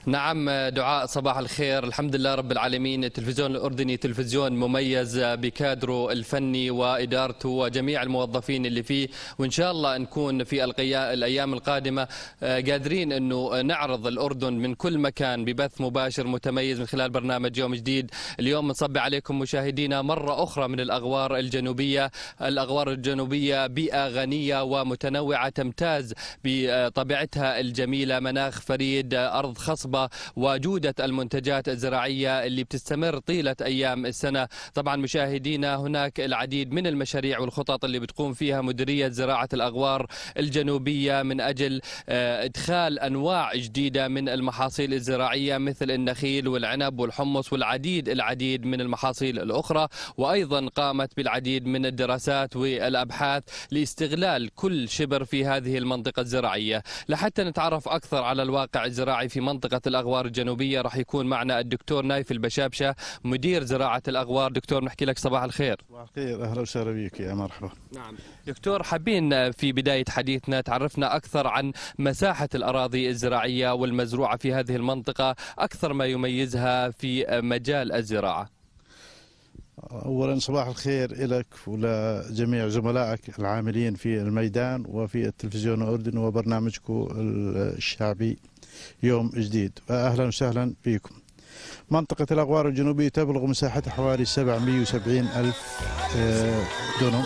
نعم دعاء، صباح الخير. الحمد لله رب العالمين. التلفزيون الأردني تلفزيون مميز بكادره الفني وإدارته وجميع الموظفين اللي فيه، وإن شاء الله نكون في الأيام القادمة قادرين أنه نعرض الأردن من كل مكان ببث مباشر متميز من خلال برنامج يوم جديد. اليوم نصبي عليكم مشاهدينا مرة أخرى من الأغوار الجنوبية. الأغوار الجنوبية بيئة غنية ومتنوعة تمتاز بطبيعتها الجميلة، مناخ فريد، أرض خصبة، وجودة المنتجات الزراعية اللي بتستمر طيلة أيام السنة. طبعا مشاهدينا هناك العديد من المشاريع والخطط اللي بتقوم فيها مديرية زراعة الأغوار الجنوبية من أجل إدخال أنواع جديدة من المحاصيل الزراعية مثل النخيل والعنب والحمص العديد من المحاصيل الأخرى، وأيضا قامت بالعديد من الدراسات والأبحاث لاستغلال كل شبر في هذه المنطقة الزراعية. لحتى نتعرف أكثر على الواقع الزراعي في منطقة الأغوار الجنوبية راح يكون معنا الدكتور نايف البشابشة مدير زراعة الأغوار. دكتور نحكي لك صباح الخير. صباح الخير، أهلا وسهلا بك، يا مرحبا. نعم دكتور، حابين في بداية حديثنا تعرفنا أكثر عن مساحة الأراضي الزراعية والمزروعة في هذه المنطقة، أكثر ما يميزها في مجال الزراعة. أولا صباح الخير لك ولجميع زملائك العاملين في الميدان وفي التلفزيون الأردني وبرنامجكم الشعبي يوم جديد، أهلا وسهلا فيكم. منطقة الأغوار الجنوبية تبلغ مساحتها حوالي 770 ألف دنم،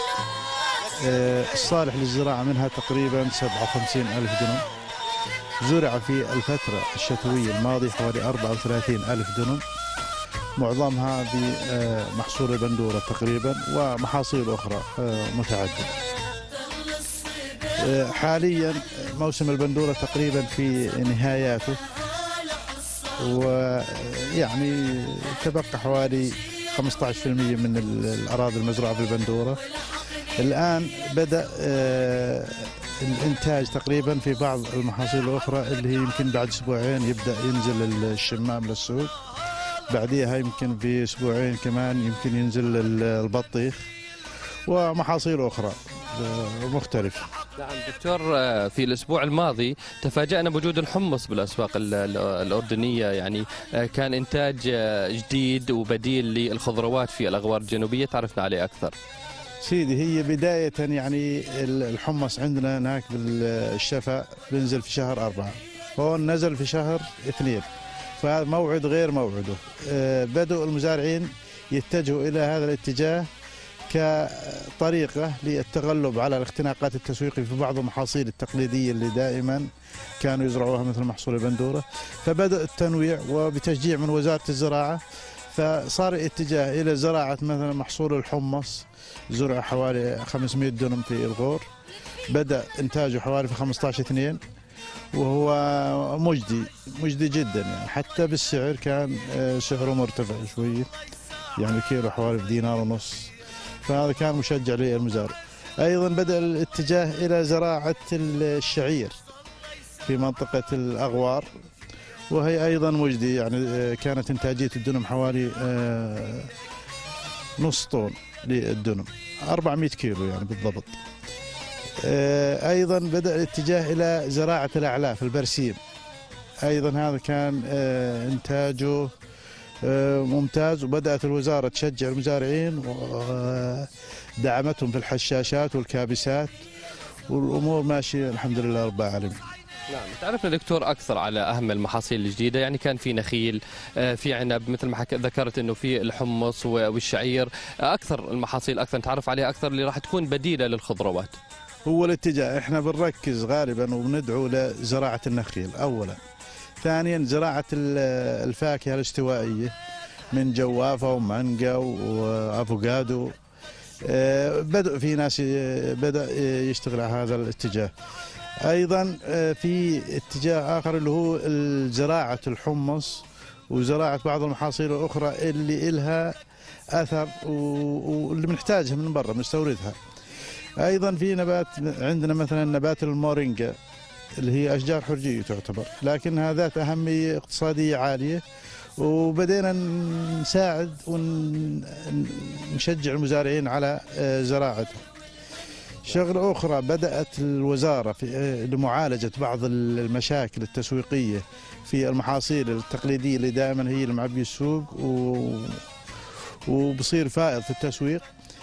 الصالح للزراعة منها تقريبا 57 ألف دنم. زرع في الفترة الشتوية الماضية حوالي 34 ألف دنم، معظمها بمحصول البندورة تقريبا ومحاصيل أخرى متعددة. حاليا موسم البندورة تقريبا في نهاياته، ويعني تبقى حوالي 15% من الأراضي المزروعة بالبندورة. الآن بدأ الإنتاج تقريبا في بعض المحاصيل الأخرى اللي هي يمكن بعد أسبوعين يبدأ ينزل الشمام للسوق، بعديها يمكن في أسبوعين كمان يمكن ينزل البطيخ ومحاصيل أخرى مختلفة. نعم دكتور، في الأسبوع الماضي تفاجأنا بوجود الحمص بالأسواق الأردنية، يعني كان إنتاج جديد وبديل للخضروات في الأغوار الجنوبية، تعرفنا عليه أكثر. سيدي، هي بداية يعني الحمص عندنا هناك بالشفا بنزل في شهر 4، هون نزل في شهر 2، فهذا موعد غير موعده. بدأوا المزارعين يتجهوا إلى هذا الاتجاه كطريقة للتغلب على الاختناقات التسويقية في بعض المحاصيل التقليدية اللي دائما كانوا يزرعوها مثل محصول البندورة، فبدأ التنويع وبتشجيع من وزارة الزراعة، فصار الاتجاه إلى زراعة مثلا محصول الحمص. زرع حوالي 500 دنم في الغور، بدأ إنتاجه حوالي في 15/2، وهو مجدي جدا، يعني حتى بالسعر كان سعره مرتفع شوية، يعني كيلو حوالي ب1.5 دينار، فهذا كان مشجع للمزارع. أيضا بدأ الاتجاه إلى زراعة الشعير في منطقة الأغوار، وهي أيضا مجدي، يعني كانت إنتاجية الدنم حوالي نص طن للدنم، 400 كيلو يعني بالضبط. أيضا بدأ الاتجاه إلى زراعة الأعلاف البرسيم، أيضا هذا كان إنتاجه ممتاز، وبدأت الوزارة تشجع المزارعين ودعمتهم في الحشاشات والكابسات، والأمور ماشية الحمد لله رب العالمين. نعم، تعرفنا دكتور أكثر على أهم المحاصيل الجديدة، يعني كان في نخيل، في عنب، مثل ما ذكرت أنه في الحمص والشعير، أكثر المحاصيل أكثر نتعرف عليها أكثر اللي راح تكون بديلة للخضروات. هو الاتجاه احنا بنركز غالبا وبندعو لزراعة النخيل أولا، ثانيا زراعة الفاكهة الاستوائية من جوافة ومانجا وأفوكادو. بدأ في ناس بدأ يشتغل على هذا الاتجاه. أيضا في اتجاه آخر اللي هو زراعة الحمص وزراعة بعض المحاصيل الأخرى اللي إلها أثر واللي بنحتاجها من برا بنستوردها. أيضا في نبات عندنا مثلا نبات المورينجا اللي هي أشجار حرجية تعتبر، لكنها ذات أهمية اقتصادية عالية، وبدينا نساعد ونشجع المزارعين على زراعتها. شغلة أخرى، بدأت الوزارة لمعالجة بعض المشاكل التسويقية في المحاصيل التقليدية اللي دائما هي اللي معبي السوق وبصير فائض في التسويق.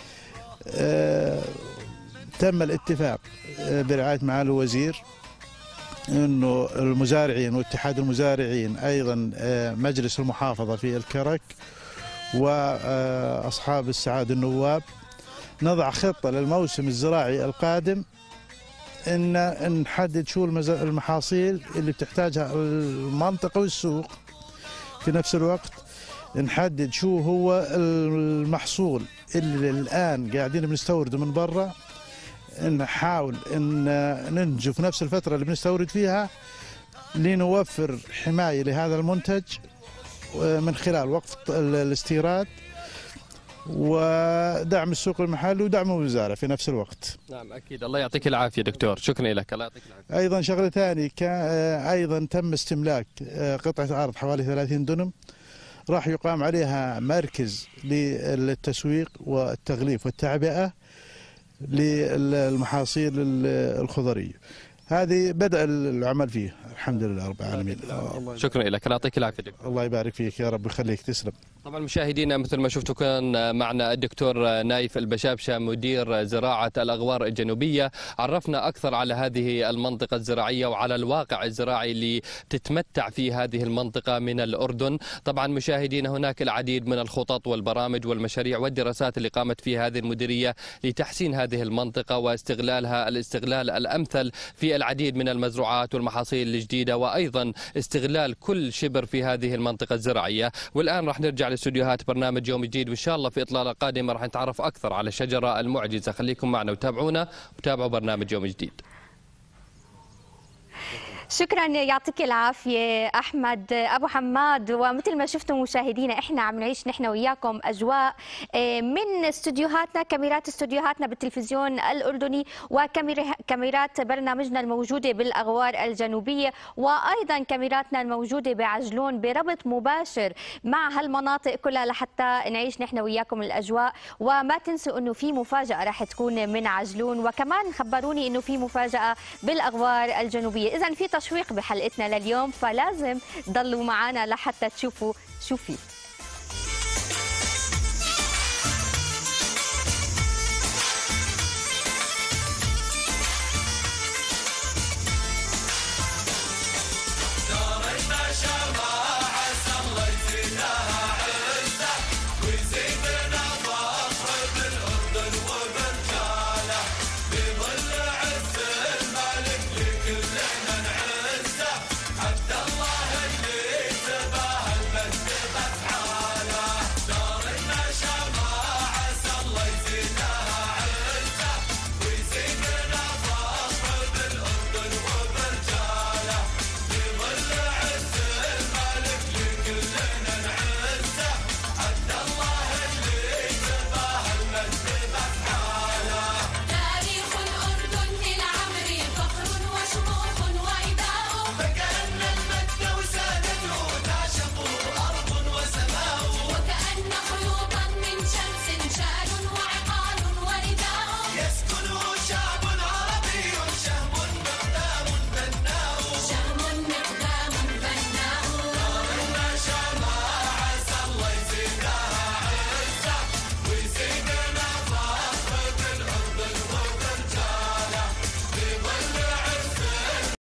تم الاتفاق برعاية معالي الوزير انه المزارعين واتحاد المزارعين، ايضا مجلس المحافظة في الكرك واصحاب السعادة النواب، نضع خطة للموسم الزراعي القادم ان نحدد شو المحاصيل اللي بتحتاجها المنطقة والسوق. في نفس الوقت نحدد شو هو المحصول اللي الآن قاعدين بنستورده من برا، نحاول ان ننتجه في نفس الفترة اللي بنستورد فيها لنوفر حماية لهذا المنتج من خلال وقف الاستيراد ودعم السوق المحلي ودعم الوزارة في نفس الوقت. نعم أكيد. الله يعطيك العافية دكتور، شكرا لك. الله يعطيك العافية. أيضا شغلة ثانية، أيضا تم استملاك قطعة أرض حوالي 30 دنم، راح يقام عليها مركز للتسويق والتغليف والتعبئة للمحاصيل الخضرية. هذه بدأ العمل فيه الحمد لله رب العالمين. شكرا لك. الله يعطيك العافية دكتور. الله يبارك فيك يا رب ويخليك، تسلم. طبعا مشاهدينا مثل ما شفتوا كان معنا الدكتور نايف البشابشة مدير زراعة الأغوار الجنوبية، عرفنا أكثر على هذه المنطقة الزراعية وعلى الواقع الزراعي اللي تتمتع فيه هذه المنطقة من الأردن. طبعا مشاهدينا هناك العديد من الخطط والبرامج والمشاريع والدراسات اللي قامت فيها هذه المديرية لتحسين هذه المنطقة واستغلالها الاستغلال الأمثل في العديد من المزروعات والمحاصيل الجديدة، وأيضا استغلال كل شبر في هذه المنطقة الزراعية. والآن راح نرجع لاستوديوهات برنامج يوم جديد، وإن شاء الله في إطلالة قادمة راح نتعرف أكثر على الشجرة المعجزة. خليكم معنا وتابعونا وتابعوا برنامج يوم جديد. شكرا، يعطيك العافية أحمد أبو حماد. ومثل ما شفتم مشاهدينا، إحنا عم نعيش نحن وياكم أجواء من استوديوهاتنا، كاميرات استوديوهاتنا بالتلفزيون الأردني وكاميرات برنامجنا الموجودة بالأغوار الجنوبية، وأيضا كاميراتنا الموجودة بعجلون بربط مباشر مع هالمناطق كلها لحتى نعيش نحن وياكم الأجواء. وما تنسوا أنه في مفاجأة راح تكون من عجلون، وكمان خبروني أنه في مفاجأة بالأغوار الجنوبية. إذن في تشويق بحلقتنا لليوم، فلازم ضلوا معنا لحتى تشوفوا شو في.